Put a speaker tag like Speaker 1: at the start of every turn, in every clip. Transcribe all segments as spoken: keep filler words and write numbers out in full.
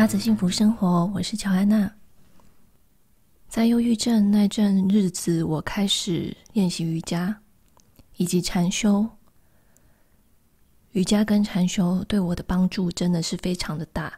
Speaker 1: 哈子幸福生活，我是乔安娜。在忧郁症那阵日子，我开始练习瑜伽以及禅修。瑜伽跟禅修对我的帮助真的是非常的大。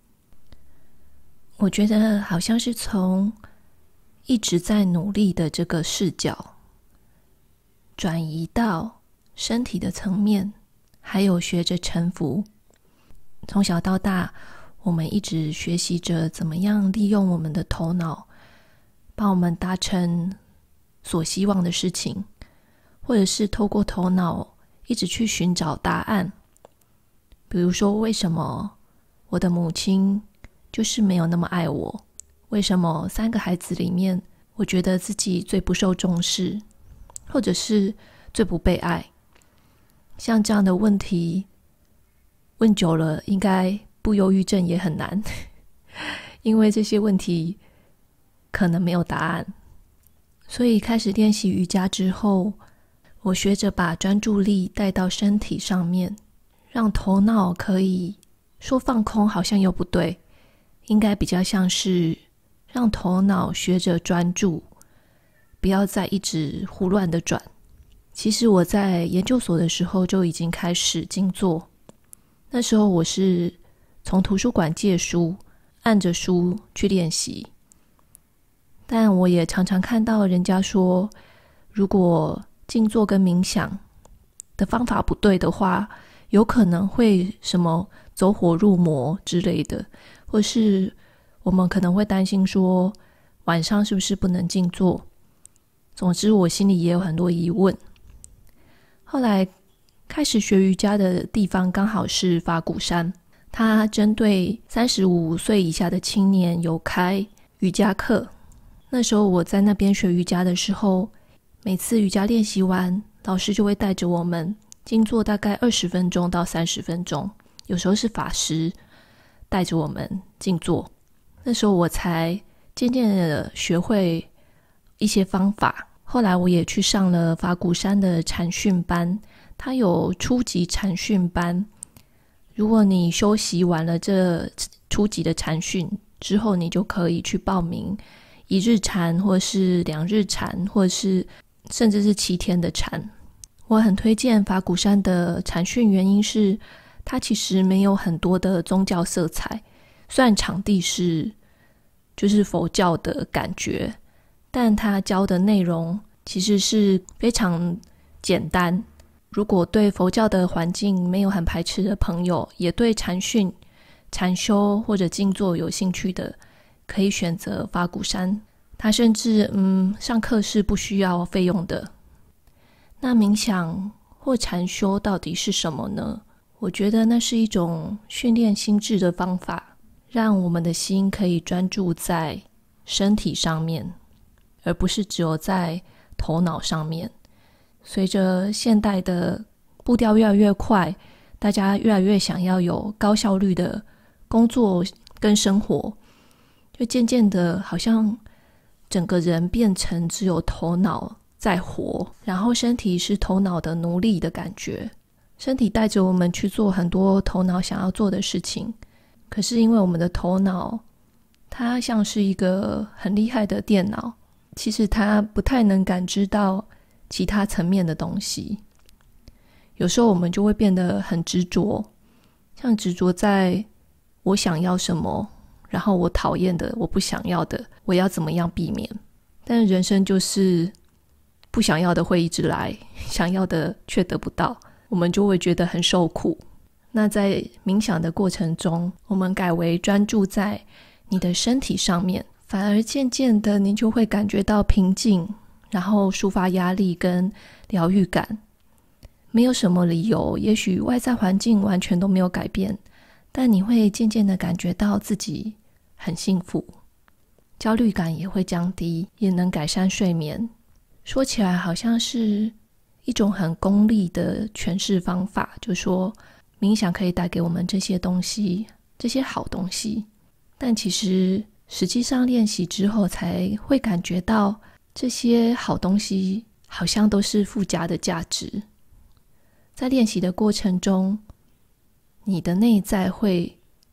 Speaker 1: 我觉得好像是从一直在努力的这个视角转移到身体的层面，还有学着臣服。从小到大，我们一直学习着怎么样利用我们的头脑帮我们达成所希望的事情，或者是透过头脑一直去寻找答案。比如说，为什么我的母亲就是没有那么爱我？为什么三个孩子里面，我觉得自己最不受重视，或者是最不被爱？像这样的问题问久了，应该不忧郁症也很难，因为这些问题可能没有答案。所以开始练习瑜伽之后，我学着把专注力带到身体上面，让头脑可以说放空，好像又不对，应该比较像是让头脑学着专注，不要再一直胡乱的转。其实我在研究所的时候就已经开始静坐，那时候我是从图书馆借书，按着书去练习。但我也常常看到人家说，如果静坐跟冥想的方法不对的话，有可能会什么走火入魔之类的，或是我们可能会担心说晚上是不是不能静坐。总之我心里也有很多疑问。后来开始学瑜伽的地方刚好是法鼓山，他针对三十五岁以下的青年有开瑜伽课。那时候我在那边学瑜伽的时候，每次瑜伽练习完，老师就会带着我们静坐大概二十分钟到三十分钟，有时候是法师带着我们静坐。那时候我才渐渐的学会一些方法。后来我也去上了法鼓山的禅训班，它有初级禅训班。如果你修习完了这初级的禅训之后，你就可以去报名一日禅，或是两日禅，或是甚至是七天的禅。我很推荐法鼓山的禅训，原因是它其实没有很多的宗教色彩，虽然场地是就是佛教的感觉，但它教的内容其实是非常简单。如果对佛教的环境没有很排斥的朋友，也对禅训、禅修或者静坐有兴趣的，可以选择法鼓山。它甚至嗯，上课是不需要费用的。那冥想或禅修到底是什么呢？我觉得那是一种训练心智的方法，让我们的心可以专注在身体上面，而不是只有在头脑上面。随着现代的步调越来越快，大家越来越想要有高效率的工作跟生活，就渐渐的好像整个人变成只有头脑在活，然后身体是头脑的奴隶的感觉。身体带着我们去做很多头脑想要做的事情，可是因为我们的头脑它像是一个很厉害的电脑，其实它不太能感知到其他层面的东西。有时候我们就会变得很执着，像执着在我想要什么，然后我讨厌的，我不想要的，我要怎么样避免。但人生就是不想要的会一直来，想要的却得不到，我们就会觉得很受苦。那在冥想的过程中，我们改为专注在你的身体上面，反而渐渐的你就会感觉到平静，然后抒发压力跟疗愈感。没有什么理由，也许外在环境完全都没有改变，但你会渐渐的感觉到自己很幸福，焦虑感也会降低，也能改善睡眠。说起来好像是一种很功利的诠释方法，就是说冥想可以带给我们这些东西，这些好东西，但其实实际上练习之后才会感觉到这些好东西好像都是附加的价值。在练习的过程中，你的内在会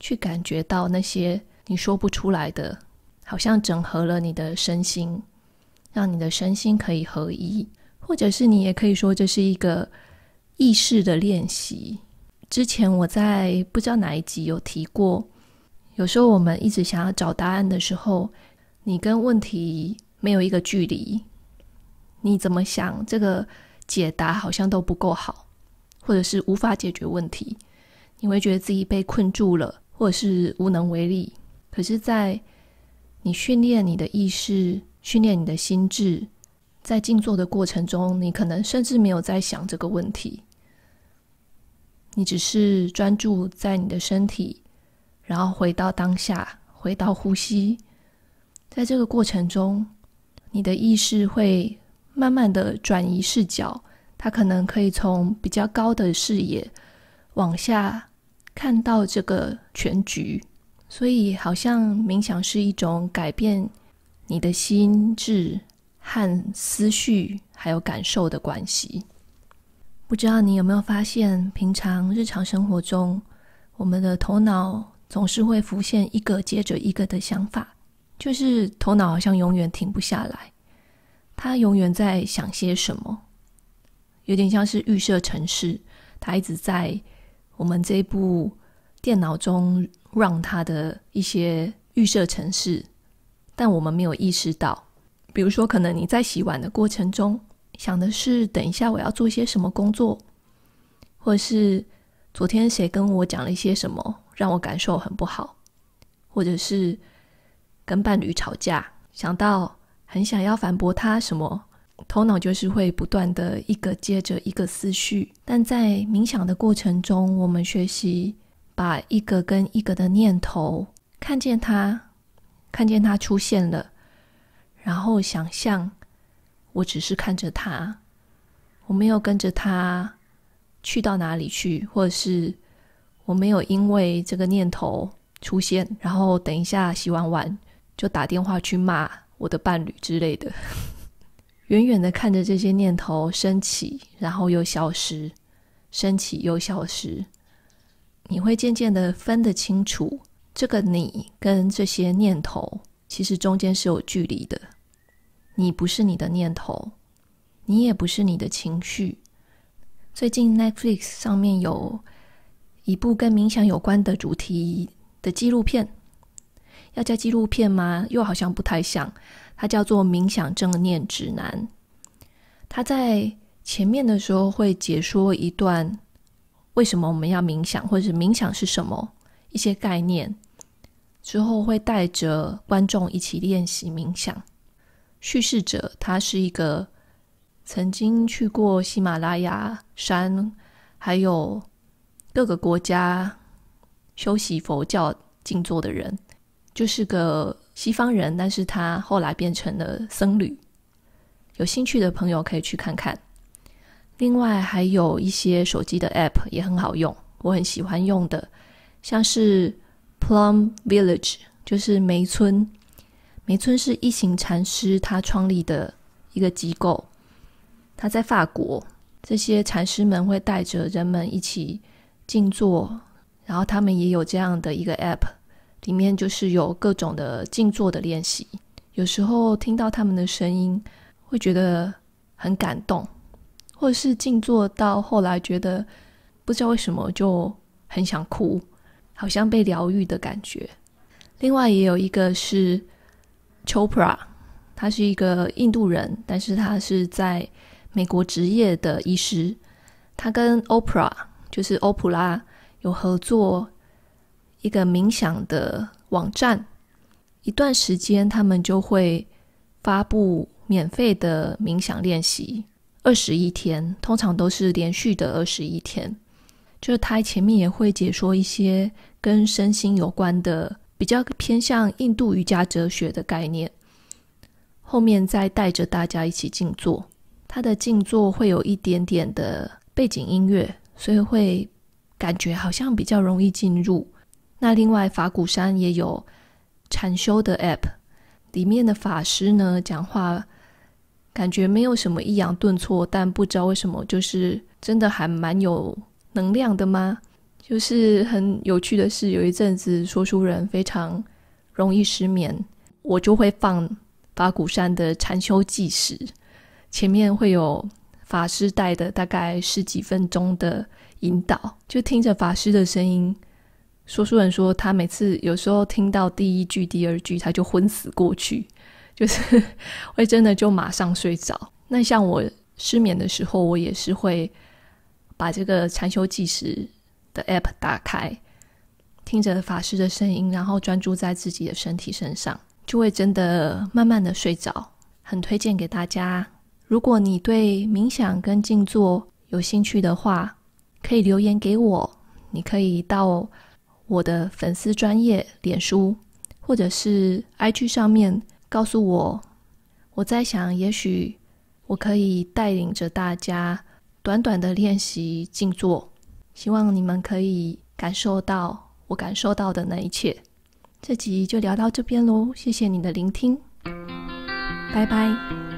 Speaker 1: 去感觉到那些你说不出来的，好像整合了你的身心，让你的身心可以合一。或者是你也可以说这是一个意识的练习。之前我在不知道哪一集有提过，有时候我们一直想要找答案的时候，你跟问题没有一个距离，你怎么想这个解答好像都不够好，或者是无法解决问题，你会觉得自己被困住了，或者是无能为力。可是在你训练你的意识，训练你的心智，在静坐的过程中，你可能甚至没有在想这个问题，你只是专注在你的身体，然后回到当下，回到呼吸。在这个过程中，你的意识会慢慢的转移视角，它可能可以从比较高的视野往下看到这个全局。所以好像冥想是一种改变你的心智和思绪还有感受的关系。不知道你有没有发现，平常日常生活中，我们的头脑总是会浮现一个接着一个的想法，就是头脑好像永远停不下来，它永远在想些什么，有点像是预设程式，它一直在我们这部电脑中run它的一些预设程式，但我们没有意识到。比如说可能你在洗碗的过程中想的是等一下我要做些什么工作，或者是昨天谁跟我讲了一些什么让我感受很不好，或者是跟伴侣吵架，想到很想要反驳他什么，头脑就是会不断的一个接着一个思绪。但在冥想的过程中，我们学习把一个跟一个的念头看见它，看见它出现了，然后想象我只是看着它，我没有跟着它去到哪里去，或者是我没有因为这个念头出现，然后等一下洗完碗就打电话去骂我的伴侣之类的。远远的看着这些念头升起，然后又消失，升起又消失，你会渐渐的分得清楚，这个你跟这些念头其实中间是有距离的。你不是你的念头，你也不是你的情绪。最近 Netflix 上面有一部跟冥想有关的主题的纪录片，要叫纪录片吗？又好像不太像，它叫做冥想正念指南。它在前面的时候会解说一段为什么我们要冥想，或者是冥想是什么，一些概念，之后会带着观众一起练习冥想。叙事者他是一个曾经去过喜马拉雅山还有各个国家修习佛教静坐的人，就是个西方人，但是他后来变成了僧侣。有兴趣的朋友可以去看看。另外还有一些手机的 app 也很好用，我很喜欢用的，像是 Plum Village， 就是梅村。梅村是一行禅师他创立的一个机构，他在法国，这些禅师们会带着人们一起静坐，然后他们也有这样的一个 app， 里面就是有各种的静坐的练习。有时候听到他们的声音会觉得很感动，或者是静坐到后来觉得不知道为什么就很想哭，好像被疗愈的感觉。另外也有一个是 Chopra， 他是一个印度人，但是他是在美国职业的医师。他跟 Oprah， 就是欧普拉有合作一个冥想的网站，一段时间他们就会发布免费的冥想练习二十一天，通常都是连续的二十一天。就是他前面也会解说一些跟身心有关的比较偏向印度瑜伽哲学的概念，后面再带着大家一起静坐。他的静坐会有一点点的背景音乐，所以会感觉好像比较容易进入。那另外法鼓山也有禅修的 app， 里面的法师呢讲话感觉没有什么抑扬顿挫，但不知道为什么就是真的还蛮有能量的吗？ 就是很有趣的是，有一阵子说书人非常容易失眠，我就会放法鼓山的禅修计时，前面会有法师带的大概十几分钟的引导，就听着法师的声音。说书人说他每次有时候听到第一句第二句他就昏死过去，就是会真的就马上睡着。那像我失眠的时候，我也是会把这个禅修计时的 app 打开，听着法师的声音，然后专注在自己的身体身上，就会真的慢慢的睡着。很推荐给大家。如果你对冥想跟静坐有兴趣的话，可以留言给我，你可以到我的粉丝专页脸书或者是 I G 上面告诉我。我在想也许我可以带领着大家短短的练习静坐，希望你们可以感受到我感受到的那一切。这集就聊到这边咯，谢谢你的聆听，拜拜。